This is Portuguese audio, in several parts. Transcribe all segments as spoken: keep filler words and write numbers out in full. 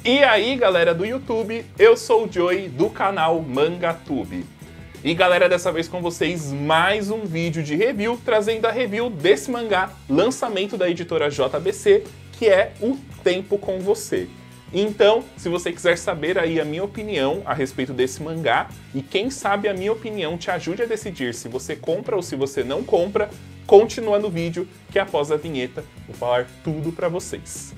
E aí, galera do YouTube, eu sou o Joey do canal MangaTube. E galera, dessa vez com vocês mais um vídeo de review, trazendo a review desse mangá, lançamento da editora J B C, que é O Tempo com Você. Então, se você quiser saber aí a minha opinião a respeito desse mangá, e quem sabe a minha opinião te ajude a decidir se você compra ou se você não compra, continua no vídeo, que após a vinheta vou falar tudo pra vocês.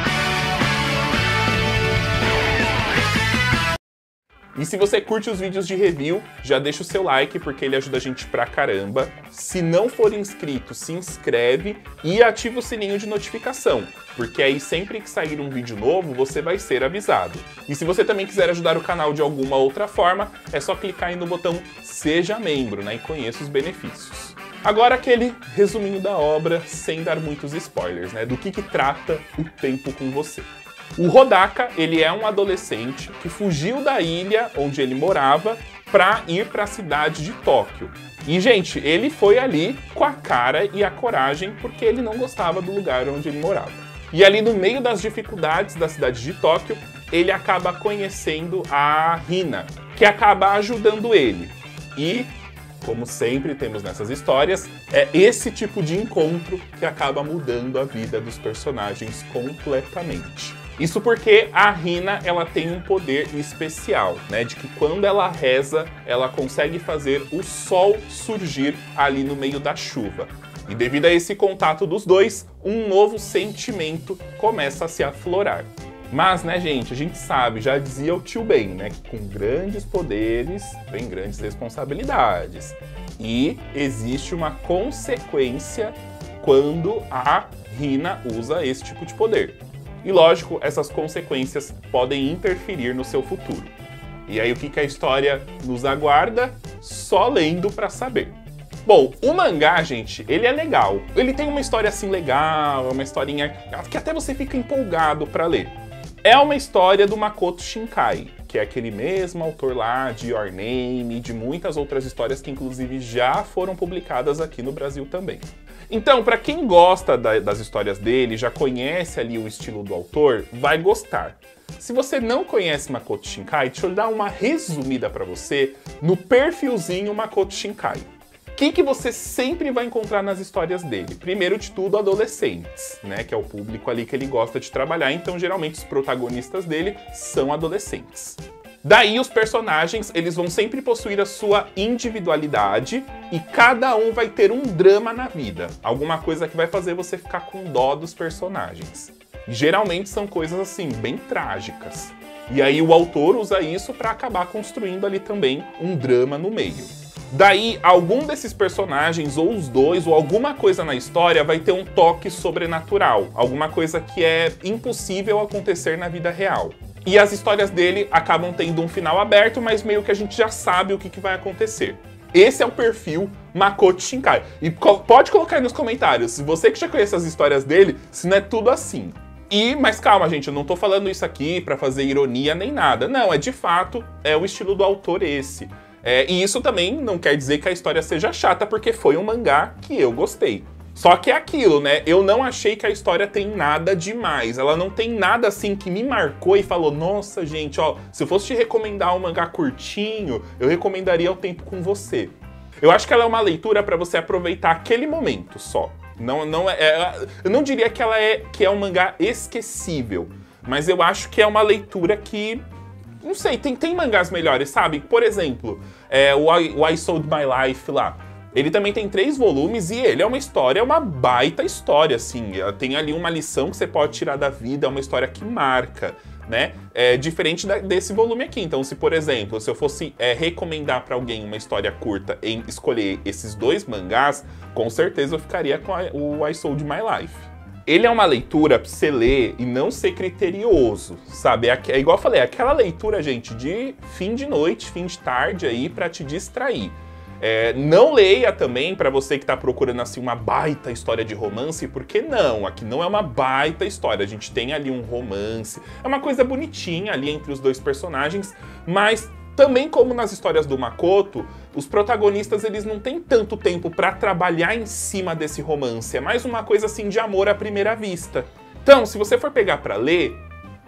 E se você curte os vídeos de review, já deixa o seu like, porque ele ajuda a gente pra caramba. Se não for inscrito, se inscreve e ativa o sininho de notificação, porque aí sempre que sair um vídeo novo, você vai ser avisado. E se você também quiser ajudar o canal de alguma outra forma, é só clicar aí no botão Seja Membro, né, e conheça os benefícios. Agora aquele resuminho da obra, sem dar muitos spoilers, né, do que que trata O Tempo com Você. O Hodaka, ele é um adolescente que fugiu da ilha onde ele morava para ir para a cidade de Tóquio. E, gente, ele foi ali com a cara e a coragem porque ele não gostava do lugar onde ele morava. E ali no meio das dificuldades da cidade de Tóquio, ele acaba conhecendo a Hina, que acaba ajudando ele. E, como sempre temos nessas histórias, é esse tipo de encontro que acaba mudando a vida dos personagens completamente. Isso porque a Hina, ela tem um poder especial, né? De que quando ela reza, ela consegue fazer o sol surgir ali no meio da chuva. E devido a esse contato dos dois, um novo sentimento começa a se aflorar. Mas, né, gente, a gente sabe, já dizia o tio Ben, né? Que com grandes poderes vem grandes responsabilidades. E existe uma consequência quando a Hina usa esse tipo de poder. E lógico, essas consequências podem interferir no seu futuro. E aí o que que a história nos aguarda? Só lendo pra saber. Bom, o mangá, gente, ele é legal. Ele tem uma história assim legal, uma historinha que até você fica empolgado pra ler. É uma história do Makoto Shinkai, que é aquele mesmo autor lá de Your Name e de muitas outras histórias que inclusive já foram publicadas aqui no Brasil também. Então, para quem gosta da, das histórias dele, já conhece ali o estilo do autor, vai gostar. Se você não conhece Makoto Shinkai, deixa eu dar uma resumida para você no perfilzinho Makoto Shinkai. O que que você sempre vai encontrar nas histórias dele? Primeiro de tudo, adolescentes, né? Que é o público ali que ele gosta de trabalhar, então geralmente os protagonistas dele são adolescentes. Daí os personagens, eles vão sempre possuir a sua individualidade e cada um vai ter um drama na vida. Alguma coisa que vai fazer você ficar com dó dos personagens. E geralmente são coisas assim, bem trágicas. E aí o autor usa isso para acabar construindo ali também um drama no meio. Daí, algum desses personagens, ou os dois, ou alguma coisa na história vai ter um toque sobrenatural. Alguma coisa que é impossível acontecer na vida real. E as histórias dele acabam tendo um final aberto, mas meio que a gente já sabe o que, que vai acontecer. Esse é o perfil Makoto Shinkai. E co pode colocar aí nos comentários, se você que já conhece as histórias dele, se não é tudo assim. E, mas calma, gente, eu não tô falando isso aqui pra fazer ironia nem nada. Não, é de fato, é o estilo do autor esse. É, e isso também não quer dizer que a história seja chata, porque foi um mangá que eu gostei. Só que é aquilo, né? Eu não achei que a história tem nada demais. Ela não tem nada assim que me marcou e falou, nossa, gente, ó, se eu fosse te recomendar um mangá curtinho, eu recomendaria O Tempo com Você. Eu acho que ela é uma leitura para você aproveitar aquele momento só. Não, não é, é, eu não diria que ela é, que é um mangá esquecível, mas eu acho que é uma leitura que... Não sei, tem, tem mangás melhores, sabe? Por exemplo, é, o, I, o I Sold My Life lá. Ele também tem três volumes e ele é uma história, é uma baita história, assim. Tem ali uma lição que você pode tirar da vida, é uma história que marca, né? É diferente da, desse volume aqui. Então, se, por exemplo, se eu fosse é, recomendar para alguém uma história curta em escolher esses dois mangás, com certeza eu ficaria com a, o I Sold My Life. Ele é uma leitura pra você ler e não ser criterioso, sabe? É, é igual eu falei, é aquela leitura, gente, de fim de noite, fim de tarde aí, pra te distrair. É, não leia também, para você que está procurando assim uma baita história de romance, porque não, aqui não é uma baita história, a gente tem ali um romance, é uma coisa bonitinha ali entre os dois personagens, mas também como nas histórias do Makoto, os protagonistas eles não têm tanto tempo para trabalhar em cima desse romance, é mais uma coisa assim de amor à primeira vista. Então, se você for pegar para ler,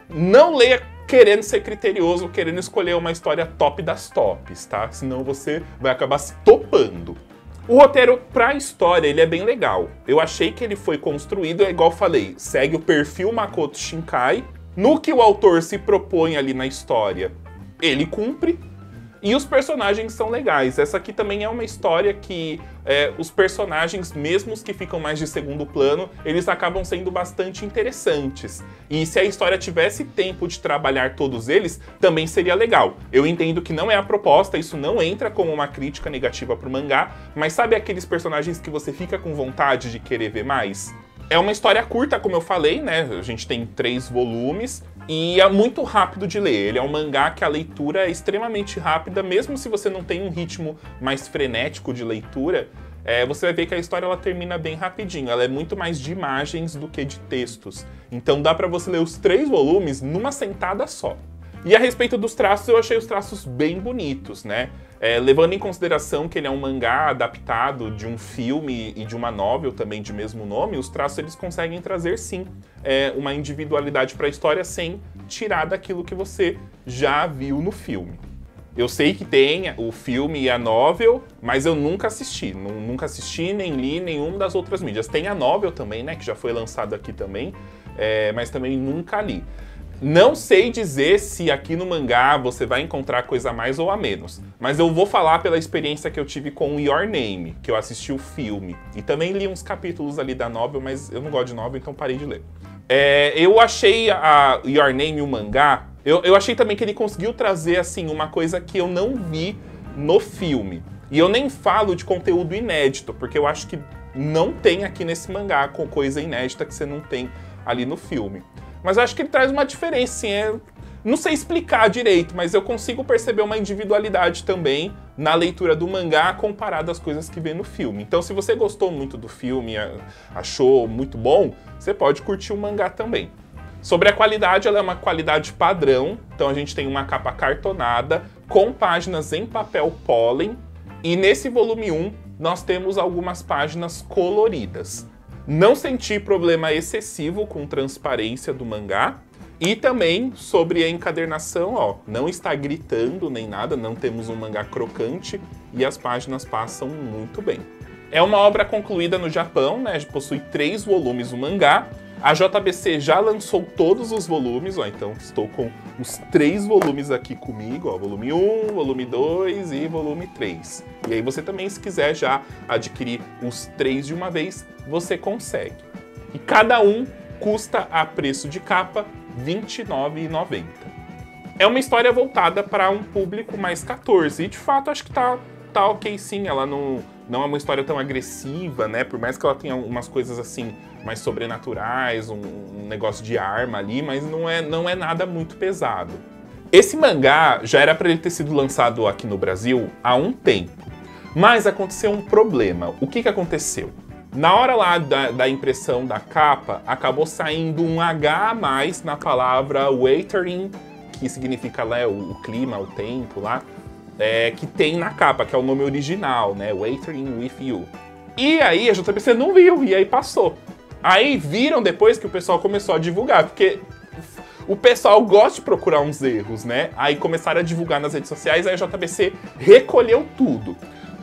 não leia querendo ser criterioso, querendo escolher uma história top das tops, tá? Senão você vai acabar se topando. O roteiro pra história, ele é bem legal. Eu achei que ele foi construído, é igual eu falei, segue o perfil Makoto Shinkai. No que o autor se propõe ali na história, ele cumpre. E os personagens são legais. Essa aqui também é uma história que é, os personagens, mesmo os que ficam mais de segundo plano, eles acabam sendo bastante interessantes. E se a história tivesse tempo de trabalhar todos eles, também seria legal. Eu entendo que não é a proposta, isso não entra como uma crítica negativa pro mangá, mas sabe aqueles personagens que você fica com vontade de querer ver mais? É uma história curta, como eu falei, né? A gente tem três volumes e é muito rápido de ler. Ele é um mangá que a leitura é extremamente rápida, mesmo se você não tem um ritmo mais frenético de leitura, é, você vai ver que a história ela termina bem rapidinho. Ela é muito mais de imagens do que de textos. Então dá pra você ler os três volumes numa sentada só. E a respeito dos traços, eu achei os traços bem bonitos, né? É, levando em consideração que ele é um mangá adaptado de um filme e de uma novel também de mesmo nome, os traços eles conseguem trazer sim é, uma individualidade para a história sem tirar daquilo que você já viu no filme. Eu sei que tem o filme e a novel, mas eu nunca assisti. Nunca assisti, nem li nenhuma das outras mídias. Tem a novel também, né, que já foi lançado aqui também, é, mas também nunca li. Não sei dizer se aqui no mangá você vai encontrar coisa a mais ou a menos, mas eu vou falar pela experiência que eu tive com Your Name, que eu assisti o filme. E também li uns capítulos ali da novel, mas eu não gosto de novel, então parei de ler. É, eu achei a Your Name, o mangá, eu, eu achei também que ele conseguiu trazer assim uma coisa que eu não vi no filme. E eu nem falo de conteúdo inédito, porque eu acho que não tem aqui nesse mangá com coisa inédita que você não tem ali no filme. Mas eu acho que ele traz uma diferença, assim, é... não sei explicar direito, mas eu consigo perceber uma individualidade também na leitura do mangá comparado às coisas que vê no filme. Então, se você gostou muito do filme, achou muito bom, você pode curtir o mangá também. Sobre a qualidade, ela é uma qualidade padrão, então a gente tem uma capa cartonada com páginas em papel pólen, e nesse volume um nós temos algumas páginas coloridas. Não senti problema excessivo com transparência do mangá. E também sobre a encadernação, ó, não está gritando nem nada, não temos um mangá crocante e as páginas passam muito bem. É uma obra concluída no Japão, né? Possui três volumes o mangá. A J B C já lançou todos os volumes, ó, então estou com os três volumes aqui comigo, ó, volume um, volume dois e volume três. E aí você também, se quiser já adquirir os três de uma vez, você consegue. E cada um custa a preço de capa vinte e nove reais e noventa centavos. É uma história voltada para um público mais quatorze, e de fato acho que tá, tá ok sim, ela não, não é uma história tão agressiva, né, por mais que ela tenha umas coisas assim mais sobrenaturais, um, um negócio de arma ali, mas não é, não é nada muito pesado. Esse mangá já era para ele ter sido lançado aqui no Brasil há um tempo, mas aconteceu um problema. O que que aconteceu? Na hora lá da, da impressão da capa, acabou saindo um H a mais na palavra Waiting, que significa lá, o, o clima, o tempo lá, é, que tem na capa, que é o nome original, né? Waiting with You. E aí a J B C não viu, e aí passou. Aí viram depois que o pessoal começou a divulgar, porque o pessoal gosta de procurar uns erros, né? Aí começaram a divulgar nas redes sociais, aí a J B C recolheu tudo.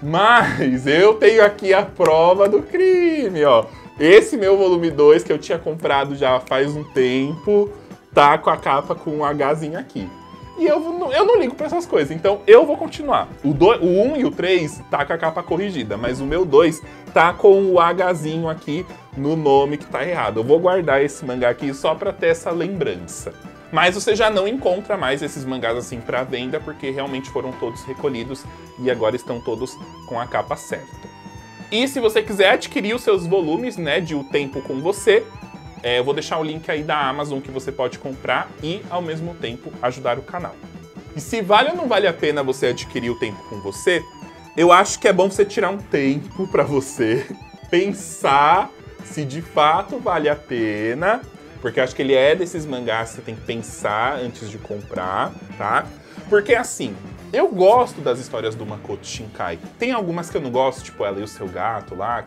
Mas eu tenho aqui a prova do crime, ó. Esse meu volume dois, que eu tinha comprado já faz um tempo, tá com a capa com um Hzinho aqui. E eu não, eu não ligo pra essas coisas, então eu vou continuar. O, do, o um e o três tá com a capa corrigida, mas o meu dois tá com o Hzinho aqui no nome que tá errado. Eu vou guardar esse mangá aqui só pra ter essa lembrança. Mas você já não encontra mais esses mangás assim pra venda, porque realmente foram todos recolhidos e agora estão todos com a capa certa. E se você quiser adquirir os seus volumes, né, de O Tempo com Você, é, eu vou deixar o link aí da Amazon que você pode comprar e, ao mesmo tempo, ajudar o canal. E se vale ou não vale a pena você adquirir O Tempo com Você, eu acho que é bom você tirar um tempo pra você pensar se de fato vale a pena, porque eu acho que ele é desses mangás que você tem que pensar antes de comprar, tá? Porque assim, eu gosto das histórias do Makoto Shinkai. Tem algumas que eu não gosto, tipo Ela e o Seu Gato lá, que,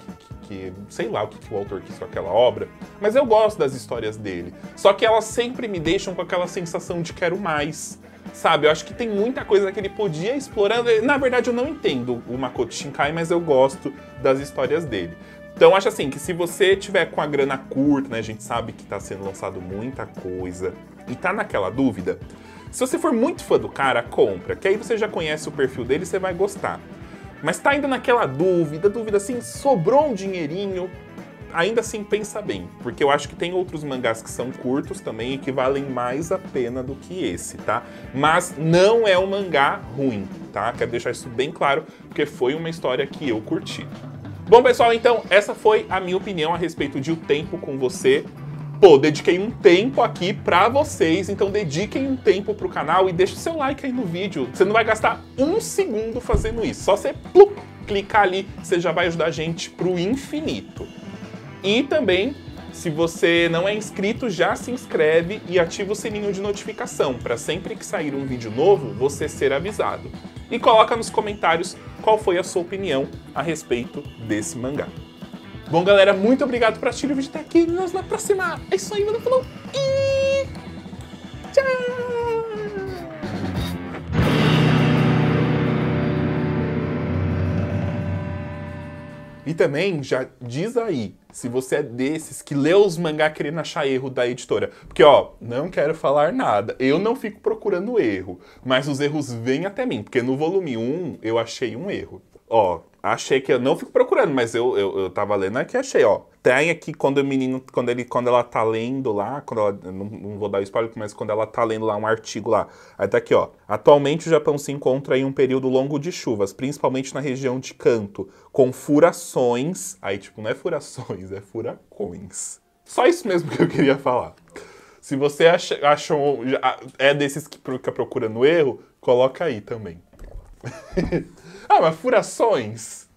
porque sei lá o que, que o autor quis com aquela obra, mas eu gosto das histórias dele. Só que elas sempre me deixam com aquela sensação de quero mais, sabe? Eu acho que tem muita coisa que ele podia explorar. Na verdade, eu não entendo o Makoto Shinkai, mas eu gosto das histórias dele. Então, acho assim, que se você tiver com a grana curta, né, a gente sabe que tá sendo lançado muita coisa, e tá naquela dúvida, se você for muito fã do cara, compra, que aí você já conhece o perfil dele e você vai gostar. Mas tá ainda naquela dúvida, dúvida assim, sobrou um dinheirinho, ainda assim pensa bem, porque eu acho que tem outros mangás que são curtos também e que valem mais a pena do que esse, tá? Mas não é um mangá ruim, tá? Quero deixar isso bem claro, porque foi uma história que eu curti. Bom, pessoal, então, essa foi a minha opinião a respeito de O Tempo com Você. Pô, dediquei um tempo aqui pra vocês, então dediquem um tempo pro canal e deixa o seu like aí no vídeo. Você não vai gastar um segundo fazendo isso, só você plup, clicar ali, você já vai ajudar a gente pro infinito. E também, se você não é inscrito, já se inscreve e ativa o sininho de notificação, para sempre que sair um vídeo novo, você ser avisado. E coloca nos comentários qual foi a sua opinião a respeito desse mangá. Bom, galera, muito obrigado por assistir o vídeo até aqui. Nos vemos na próxima. É isso aí, mano. Falou. E tchau! E também, já diz aí, se você é desses que lê os mangá querendo achar erro da editora. Porque, ó, não quero falar nada. Eu não fico procurando erro, mas os erros vêm até mim. Porque no volume um, eu achei um erro. Ó, achei que eu não fico procurando, mas eu, eu, eu tava lendo aqui e achei, ó. Tem aqui quando o menino, quando, ele, quando ela tá lendo lá, quando ela, não, não vou dar spoiler, mas quando ela tá lendo lá um artigo lá. Aí tá aqui, ó. Atualmente o Japão se encontra em um período longo de chuvas, principalmente na região de Kanto, com furações. Aí, tipo, não é furações, é furacões. Só isso mesmo que eu queria falar. Se você acha, achou, é desses que fica procurando erro, coloca aí também. Ah, mas furações?